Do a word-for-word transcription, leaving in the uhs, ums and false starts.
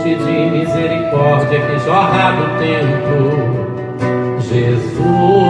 fonte de misericórdia que jorra do templo. Jesus,